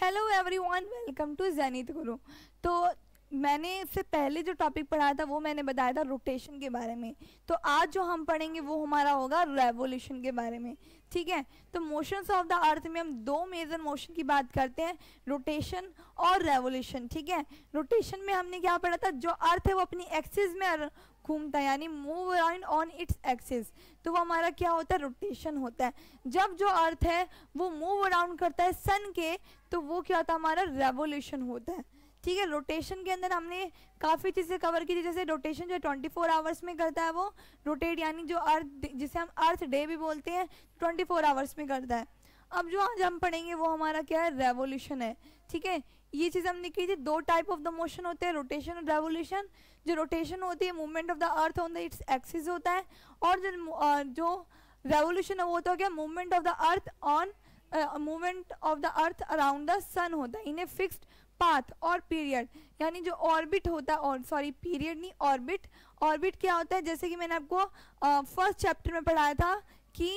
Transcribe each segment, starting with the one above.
Hello everyone, welcome to Zenith Guru. तो मैंने इससे पहले जो टॉपिक पढ़ाया था वो मैंने बताया था रोटेशन के बारे में। तो आज जो हम पढ़ेंगे वो हमारा होगा रेवोल्यूशन के बारे में। ठीक है, तो मोशंस ऑफ द अर्थ में हम दो मेजर मोशन की बात करते हैं, रोटेशन और रेवोल्यूशन। ठीक है, रोटेशन में हमने क्या पढ़ा था, जो अर्थ है वो अपनी एक्सिस में घूमता है, यानी move around on its axis, तो वो हमारा क्या होता है, रोटेशन होता है। जब जो अर्थ है वो मूव अराउंड करता है सन के, तो वो क्या होता है, हमारा रेवोल्यूशन होता है। ठीक है, रोटेशन के अंदर हमने काफ़ी चीज़ें कवर की थी, जैसे रोटेशन जो 24 आवर्स में करता है वो रोटेट, यानी जो अर्थ जिसे हम अर्थ डे भी बोलते हैं 24 आवर्स में करता है। अब जो आज हम पढ़ेंगे वो हमारा क्या है, रेवोल्यूशन है। ठीक है, ये चीज़ हमने की थी, दो टाइप ऑफ द मोशन होते हैं, रोटेशन और रेवोल्यूशन। जो रोटेशन होती है movement of the earth on the its axis होता है, और जो रेवोल्यूशन है वो होता है क्या, movement of the earth on movement of the earth around the sun होता है इन ए फिक्स्ड पाथ और पीरियड, यानी जो ऑर्बिट होता है, और सॉरी पीरियड नहीं, ऑर्बिट। ऑर्बिट क्या होता है, जैसे कि मैंने आपको फर्स्ट चैप्टर में पढ़ाया था कि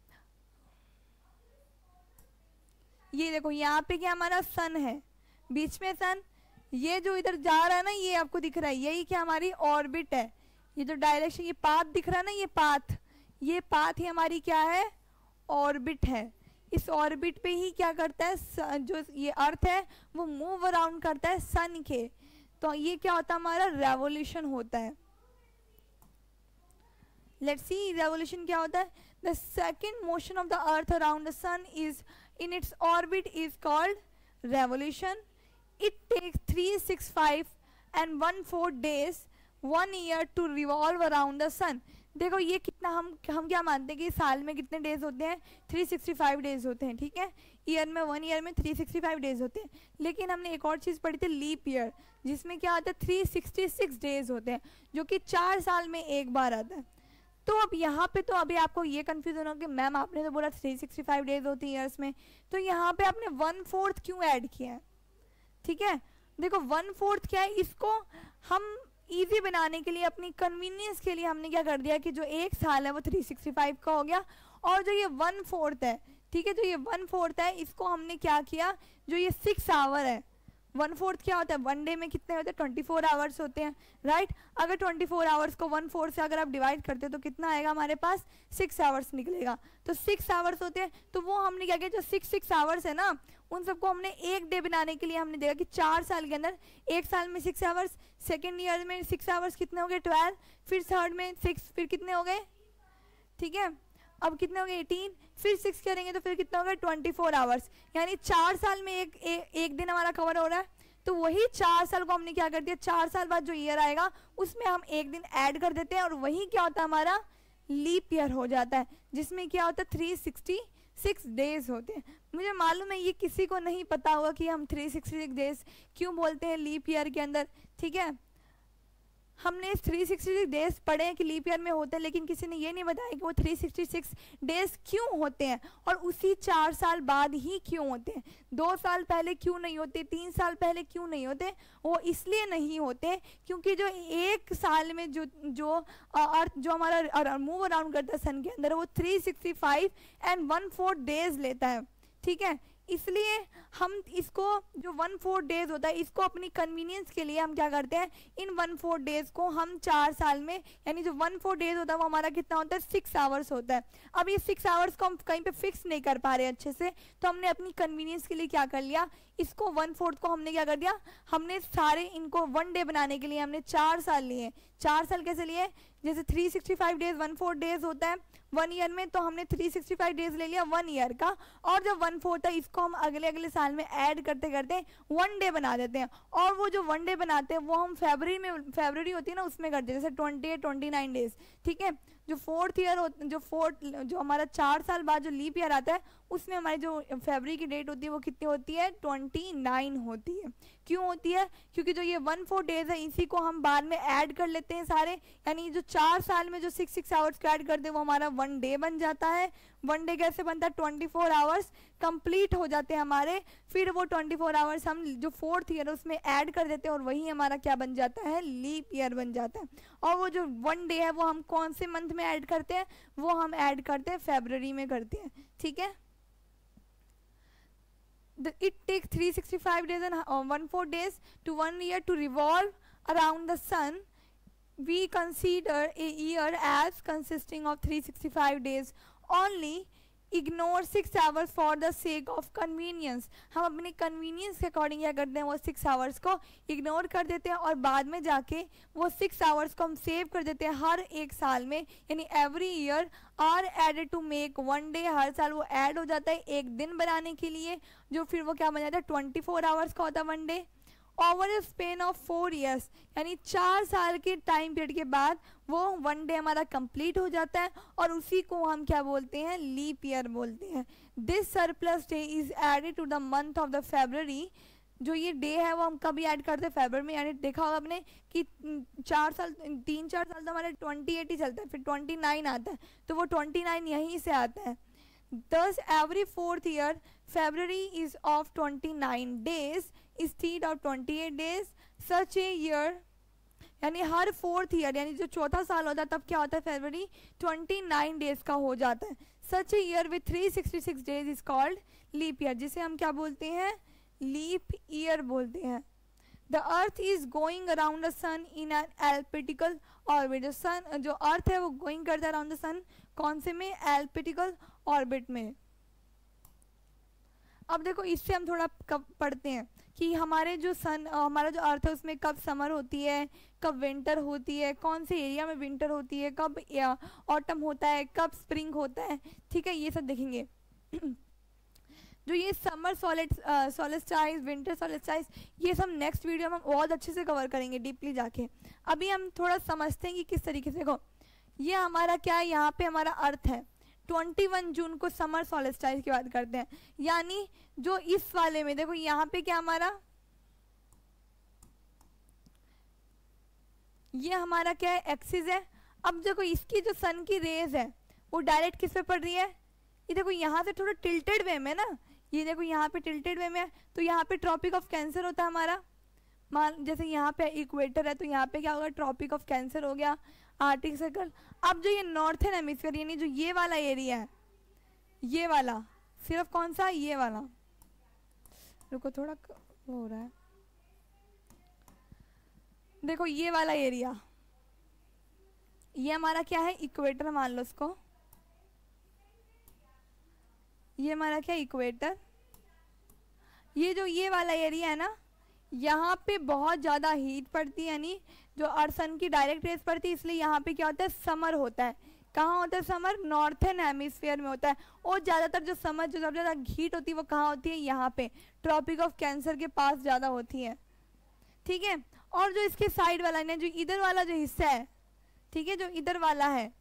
ये देखो यहाँ पे क्या हमारा सन है, बीच में सन, ये जो इधर जा रहा है ना, ये आपको दिख रहा है, यही क्या हमारी ऑर्बिट है। ये जो डायरेक्शन, ये पाथ दिख रहा है ना, ये पाथ ही हमारी क्या है, ऑर्बिट है। इस ऑर्बिट पे ही क्या करता है, जो ये अर्थ है वो मूव अराउंड करता है सन के, तो ये क्या होता है, हमारा रेवोल्यूशन होता है। लेट्स सी रेवोल्यूशन क्या होता है। The second motion of the earth around the sun is in its orbit is called revolution. It takes 365 and 1/4 days 1 year to revolve around the sun। देखो ये कितना हम क्या मानते हैं कि साल में कितने डेज होते हैं, 365 डेज होते हैं। ठीक है, ईयर में 1 ईयर में 365 डेज होते हैं, लेकिन हमने एक और चीज़ पढ़ी थी, लीप ईयर, जिसमें क्या आता है 366 डेज होते हैं, जो कि 4 साल में एक बार आता है। तो अब यहाँ पे तो अभी आपको ये कंफ्यूजन हो कि मैम आपने तो बोला 365 डेज होती है ईयर्स में, तो यहाँ पे आपने 1/4 क्यों ऐड किया है। ठीक है, देखो 1/4 क्या है, इसको हम इजी बनाने के लिए, अपनी कन्वीनियंस के लिए हमने क्या कर दिया कि जो एक साल है वो 365 का हो गया, और जो ये 1/4 है, ठीक है, जो ये 1/4 है इसको हमने क्या किया, जो ये 6 आवर है, 1/4 क्या होता है, वन डे में कितने होते हैं, 24 आवर्स होते हैं, राइट। अगर 24 आवर्स को 1/4 से अगर आप डिवाइड करते हो तो कितना आएगा हमारे पास, 6 आवर्स निकलेगा। तो 6 आवर्स होते हैं, तो वो हमने क्या किया, जो 6 आवर्स है ना, उन सबको हमने एक डे बनाने के लिए हमने देखा कि 4 साल के अंदर, एक साल में 6 आवर्स, सेकेंड ईयर में 6 आवर्स कितने हो गए, 12, फिर थर्ड में 6, फिर कितने हो गए, ठीक है, अब कितने हो गए 18, फिर 6 करेंगे तो फिर कितना होगा 24 आवर्स, यानी 4 साल में एक दिन हमारा कवर हो रहा है। तो वही 4 साल को हमने क्या कर दिया, 4 साल बाद जो ईयर आएगा उसमें हम एक दिन ऐड कर देते हैं, और वही क्या होता है, हमारा लीप ईयर हो जाता है, जिसमें क्या होता है 366 डेज होते हैं। मुझे मालूम है ये किसी को नहीं पता होगा कि हम 366 डेज क्यों बोलते हैं लीप ईयर के अंदर। ठीक है, हमने 366 डेज पढ़े हैं कि लीप ईयर में होते हैं, लेकिन किसी ने ये नहीं बताया कि वो 366 डेज क्यों होते हैं, और उसी 4 साल बाद ही क्यों होते हैं, 2 साल पहले क्यों नहीं होते, 3 साल पहले क्यों नहीं होते। वो इसलिए नहीं होते क्योंकि जो एक साल में जो अर्थ जो हमारा मूव अराउंड करता है सन के अंदर, वो 365 and 1/4 डेज लेता है। ठीक है, इसलिए हम इसको जो 1/4 डेज होता है, इसको अपनी कन्वीनियंस के लिए हम क्या करते हैं, इन 1/4 डेज को हम 4 साल में, यानी जो 1/4 डेज होता है वो हमारा कितना होता है, 6 आवर्स होता है। अब ये 6 आवर्स को हम कहीं पे फिक्स नहीं कर पा रहे अच्छे से, तो हमने अपनी कन्वीनियंस के लिए क्या कर लिया, इसको 1/4 को हमने क्या कर दिया, हमने सारे इनको 1 डे बनाने के लिए हमने 4 साल लिए। 4 साल कैसे लिए, जैसे 365 डेज 1/4 डेज होता है 1 ईयर में, तो हमने 365 डेज ले लिया 1 ईयर का, और जो 1/4 था इसको हम अगले साल में ऐड करते करते 1 डे बना देते हैं, और वो जो 1 डे बनाते हैं वो हम फरवरी होती है ना उसमें करते हैं, जैसे 29 डेज। ठीक है, जो 4th ईयर जो हमारा 4 साल बाद जो लीप ईयर आता है, उसमें हमारी जो फरवरी की डेट होती है वो कितनी होती है, 29 होती है। क्यों होती है, क्योंकि जो ये 1/4 डेज है इसी को हम बाद में ऐड कर लेते हैं सारे, यानी जो 4 साल में जो 6 आवर्स को ऐड करते हैं वो हमारा 1 डे बन जाता है। 1 डे कैसे बनता है, 24 आवर्स कंप्लीट हो जाते हैं हमारे, फिर वो 24 आवर्स हम जो 4th ईयर है उसमें ऐड कर देते हैं, और वही हमारा क्या बन जाता है, लीप ईयर बन जाता है। और वो जो 1 डे है वो हम कौन से मंथ में ऐड करते हैं, वो हम ऐड करते हैं फरवरी में करते हैं। ठीक है, it takes 365 days and 1/4 days to 1 year to revolve around the sun. We consider a year as consisting of 365 days only. Ignore 6 hours for the sake of convenience. हम अपने convenience के अकॉर्डिंग क्या करते हैं, वो 6 hours को ignore कर देते हैं और बाद में जाके वो 6 hours को हम सेव कर देते हैं हर एक साल में, यानी every year are added to make 1 day. हर साल वो ऐड हो जाता है एक दिन बनाने के लिए, जो फिर वो क्या बन जाता है 24 hours का होता है 1 day. Over a span of 4 years, यानी 4 साल के टाइम पीरियड के बाद वो 1 day हमारा कंप्लीट हो जाता है और उसी को हम क्या बोलते हैं, लीप ईयर बोलते हैं. This surplus day is added to the month of the February. जो ये डे है वो हम कभी ऐड करते हैं फरवरी में, यानी देखा होगा आपने कि 3-4 साल तो हमारे 28 ही चलता है, फिर 29 आता है, तो वो 29 यहीं से आता है. Thus every 4th year February is of 29 days instead of 28 days. Such a year, यानी हर 4th year यानी जो चौथा साल होता है तब क्या होता है फरवरी 29 days का हो जाता है. Such a year with 366 days is called leap year, जिसे हम क्या बोलते हैं, लीप ईयर बोलते हैं. The earth is going around the sun in an elliptical orbit. जो सन जो अर्थ है वो गोइंग करता है अराउंड द सन, कौन से में, एल्पिटिकल ऑर्बिट में. अब देखो इससे हम थोड़ा कब पढ़ते हैं कि हमारे जो सन हमारा जो अर्थ है उसमें कब समर होती है, कब विंटर होती है, कौन से एरिया में विंटर होती है, कब ऑटम होता है, कब स्प्रिंग होता है. ठीक है, ये सब देखेंगे. जो ये समर सोलिस्टाइस, विंटर सोलिस्टाइस, ये सब नेक्स्ट वीडियो में हम बहुत अच्छे से कवर करेंगे डीपली जाके. अभी हम थोड़ा समझते हैं कि किस तरीके से. देखो ये हमारा क्या है, यहाँ पे हमारा अर्थ है. 21 जून को समर सोलिस्टाइस की बात करते हैं, यानी जो इस वाले में देखो यहाँ पे क्या हमारा, ये हमारा क्या है, एक्सिस है. अब देखो इसकी जो सन की रेज है वो डायरेक्ट किस पे पड़ रही है, ये देखो यहाँ से थोड़ा टिल्टेड वे में ना, ये देखो यहाँ पे टिल्टेड वे में है, तो यहाँ पे ट्रॉपिक ऑफ कैंसर होता है हमारा. मान जैसे यहाँ पे इक्वेटर है तो यहाँ पे क्या होगा, ट्रॉपिक ऑफ कैंसर हो गया, आर्टिक सर्कल. अब जो ये नॉर्थन हेमिस्फीयर यानी जो ये वाला एरिया है, ये वाला सिर्फ कौन सा, ये वाला, रुको थोड़ा हो रहा है, देखो ये वाला एरिया, ये हमारा क्या है, इक्वेटर मान लो उसको, ये हमारा क्या, इक्वेटर. ये जो ये वाला एरिया है ना, यहाँ पे बहुत ज़्यादा हीट पड़ती है, यानी जो अर्थ सन की डायरेक्ट रेस पड़ती है, इसलिए यहाँ पे क्या होता है, समर होता है. कहाँ होता है समर, नॉर्थन हेमिस्फीयर में होता है. और ज़्यादातर जो समर जो सबसे ज़्यादा हीट होती है वो कहाँ होती है, यहाँ पे ट्रॉपिक ऑफ कैंसर के पास ज़्यादा होती है. ठीक है, और जो इसके साइड वाला है, जो इधर वाला जो हिस्सा है, ठीक है, जो इधर वाला है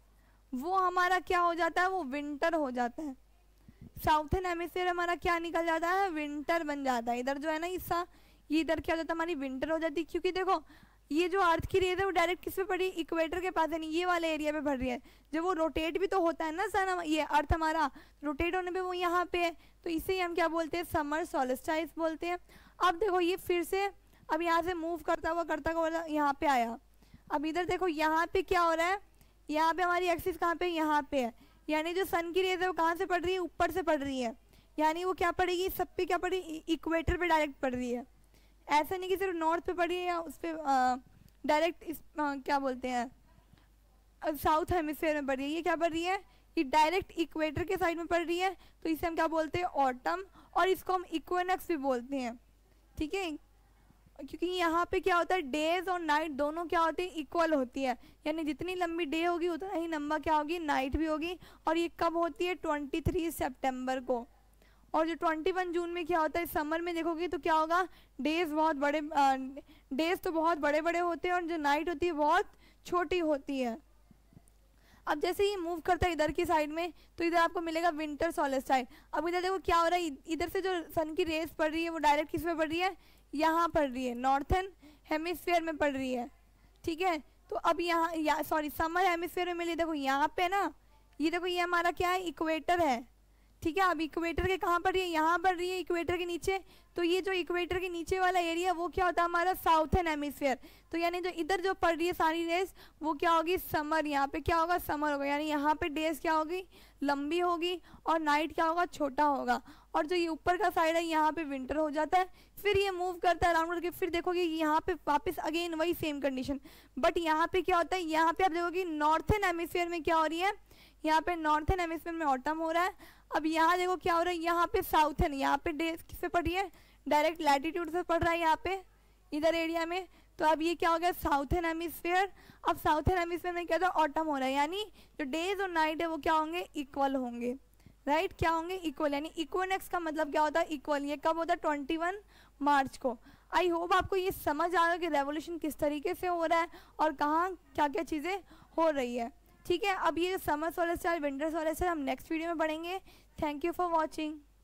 वो हमारा क्या हो जाता है, वो विंटर हो जाता है. साउथर्न हेमिस्फीयर हमारा क्या निकल जाता है, विंटर बन जाता है. इधर जो है ना हिस्सा, ये इधर क्या हो जाता है, हमारी विंटर हो जाती है. क्योंकि देखो ये जो अर्थ की रेज है वो डायरेक्ट किस पे पड़ी, इक्वेटर के पास है, नहीं ये वाले एरिया पे भर रही है. जब वो रोटेट भी तो होता है ना सन, ये अर्थ हमारा रोटेट होने पे वो यहाँ पे है, तो इसे हम क्या बोलते हैं, समर सोलिस्टाइस बोलते हैं. अब देखो ये फिर से अब यहाँ से मूव करता हुआ यहाँ पे आया. अब इधर देखो यहाँ पे क्या हो रहा है, यहाँ पे हमारी एक्सिस कहाँ पे, यहाँ पे है, यानी जो सन की रेज है वो कहाँ से पड़ रही है, ऊपर से पड़ रही है, यानी वो क्या पड़ेगी, सब पे क्या पड़ेगी, इक्वेटर पे डायरेक्ट पड़ रही है. ऐसा नहीं कि सिर्फ नॉर्थ पे पड़ रही है या उस पर डायरेक्ट इस क्या बोलते हैं साउथ हेमिस्फीयर में पड़ रही है. ये क्या पड़ रही है, ये डायरेक्ट इक्वेटर के साइड में पड़ रही है, तो इसे हम क्या बोलते हैं, ऑटम, और इसको हम इक्विनॉक्स भी बोलते हैं. ठीक है, क्योंकि यहाँ पे क्या होता है, डेज और नाइट दोनों क्या होती है, इक्वल होती है, यानी जितनी लंबी डे होगी उतना ही लंबा क्या होगी, नाइट भी होगी. और ये कब होती है, 23 सितंबर को. और जो 21 जून में क्या होता है, समर में देखोगे तो क्या होगा, डेज बहुत बड़े, डेज तो बहुत बड़े बड़े होते हैं और जो नाइट होती है बहुत छोटी होती है. अब जैसे ये मूव करता है इधर की साइड में, तो इधर आपको मिलेगा विंटर सोलिस्टाइस. अब इधर देखो क्या हो रहा है, इधर से जो सन की रेस पड़ रही है वो डायरेक्ट किस में पड़ रही है, यहाँ पड़ रही है, नॉर्थन हेमिस्फीयर में पड़ रही है. ठीक है, तो अब यहाँ सॉरी समर हेमिस्फीयर में मिली, देखो यहाँ पे ना, ये देखो ये हमारा क्या है, इक्वेटर है. ठीक है, अब इक्वेटर के कहाँ पड़ रही है, यहाँ पड़ रही है, इक्वेटर के नीचे. तो ये जो इक्वेटर के नीचे वाला एरिया वो क्या होता है, हमारा साउथर्न हेमिस्फीयर. तो यानी जो इधर जो पड़ रही है सारी रेस वो क्या होगी, समर. यहाँ पे क्या होगा, समर होगा, यानी यहाँ पे डेज क्या होगी, लंबी होगी, और नाइट क्या होगा, छोटा होगा. और जो ये ऊपर का साइड है यहाँ पे विंटर हो जाता है। फिर ये मूव करता है अराउंड करके, फिर देखोगे यहाँ पे वापस अगेन वही सेम कंडीशन। बट यहाँ पे क्या होता है, यहाँ पे आप देखोगे नॉर्थन हेमिस्फीयर में क्या हो रही है, यहाँ पे नॉर्थन हेमिस्फीयर में ऑटम हो रहा है। अब यहाँ देखो क्या हो रहा है, यहाँ पे साउथन, यहाँ पे डेज किससे पड़ रही है, डायरेक्ट लैटिट्यूड से पड़ रहा है यहाँ पे इधर एरिया में। तो अब ये क्या हो गया, साउथन हेमिस्फीयर। अब साउथन हेमिस्फीयर में क्या था, ऑटम हो रहा है, यानी जो डेज और नाइट है वो क्या होंगे, इक्वल होंगे, राइट क्या होंगे, इक्वल। यानी इक्विनेक्स का मतलब क्या होता है, इक्वल। ये कब होता है, 21 मार्च को। आई होप आपको ये समझ आ गया कि रेवोल्यूशन किस तरीके से हो रहा है और कहाँ क्या क्या चीज़ें हो रही है। ठीक है, अब ये summer solar star, winter solar star हम नेक्स्ट वीडियो में पढ़ेंगे। Thank you for watching.